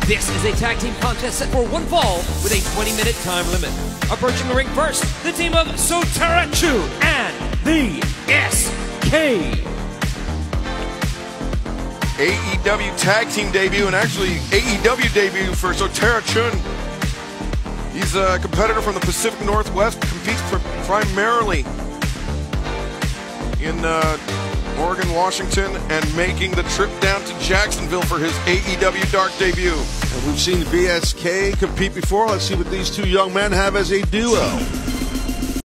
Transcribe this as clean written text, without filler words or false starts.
This is a tag team contest set for one fall with a 20-minute time limit. Approaching the ring first, the team of Soj and the SK. AEW tag team debut, and actually AEW debut for Sotera Chun. He's a competitor from the Pacific Northwest, competes primarily in Oregon, Washington, and making the trip down to Jacksonville for his AEW Dark debut. And we've seen BSK compete before. Let's see what these two young men have as a duo.